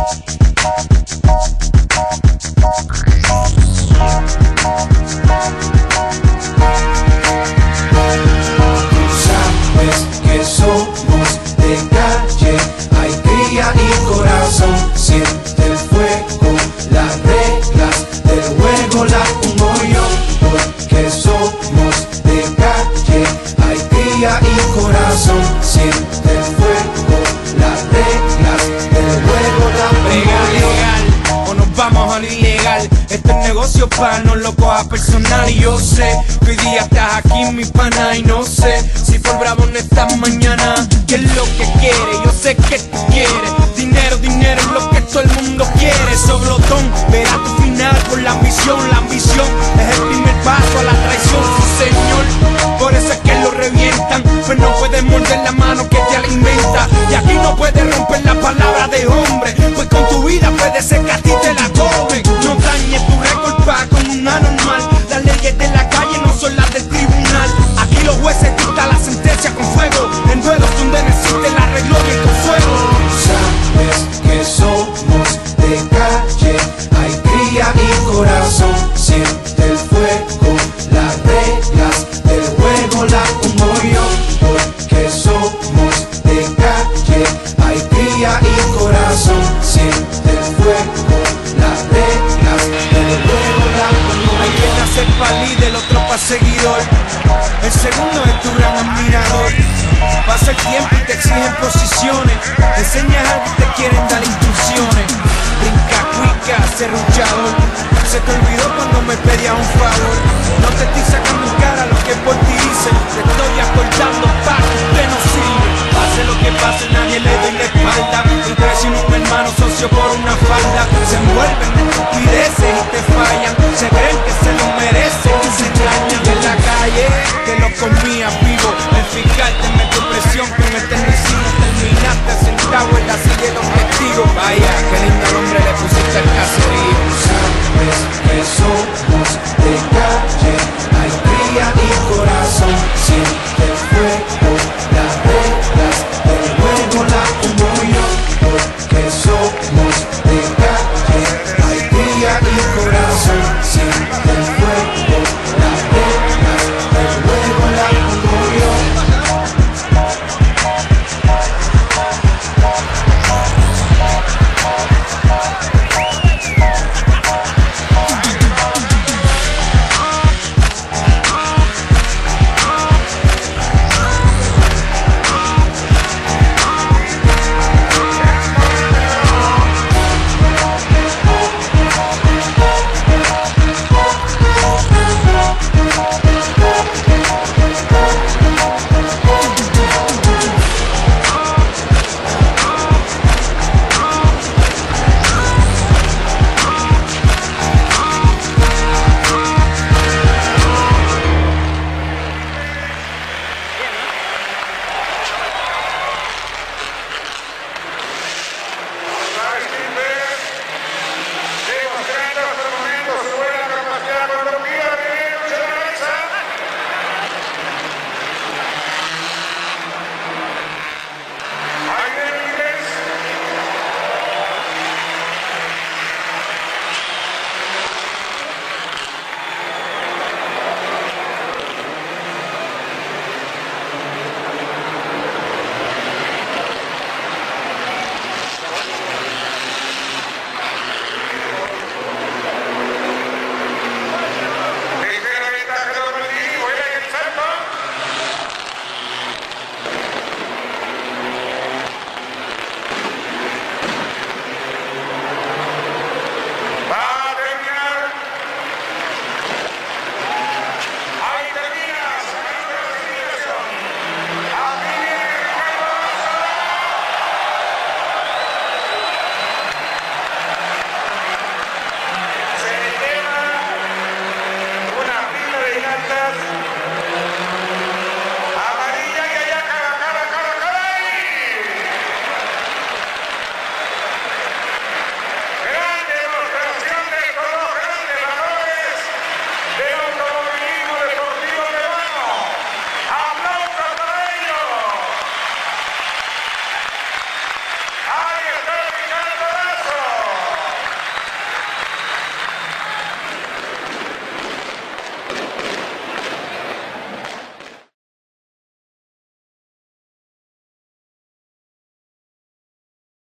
No lo cojas personal y yo sé que hoy día estás aquí mi pana y no sé si por bravo no estás mañana. ¿Qué es lo que quieres? Yo sé que tú quieres dinero, dinero es lo que todo el mundo quiere. Soglotón, verás tu final por la ambición. La ambición es el primer paso a la traición, sí señor. Por eso es que lo revientan, pues no puedes morder la mano que te alimenta. Y aquí no puedes romper la palabra de hombre, pues con tu vida puede ser que a ti te la comen. No dañes tu récord con un anormal. Las leyes de la calle no son las del tribunal. Aquí los jueces dictan la sentencia con fuego, en duelos donde no existe la arreglo y el consuelo. Sabes que somos de calle, hay cría y corazón. Siente el fuego, las reglas del juego las pongo yo. Porque somos de calle, hay cría y corazón. Siente el fuego, las reglas del juego las pongo yo. Hay quien nace pa' líder, otro pa' seguidor. El segundo es tu gran admirador. Pasa el tiempo y te exigen posiciones, te enseñas algo y te quieren dar instrucciones. Brinca, cuica, serruchador. Se te olvidó cuando me pedías un favor. No te estoy sacando en cara lo que por ti dicen, te estoy acordando pa' que usted no sirve. Pase lo que pase, nadie le doy la espalda. Entonces sin un hermano socio por una falda, se envuelven en estupideces y te fallan. Se creen que se lo merecen y se engañan. En la calle te lo comías vivo, el fiscal te metió presión con el tecnicismo. Terminaste sentado en la silla de los testigos. Vaya, qué lindo nombre le pusiste al caserío. Sabes que somos de calle, hay cría y corazón. Siente el fuego, las reglas del juego las pongo yo. Porque somos de calle, hay cría y corazón. Siente el fuego, las reglas del juego las pongo yo. Ahí está.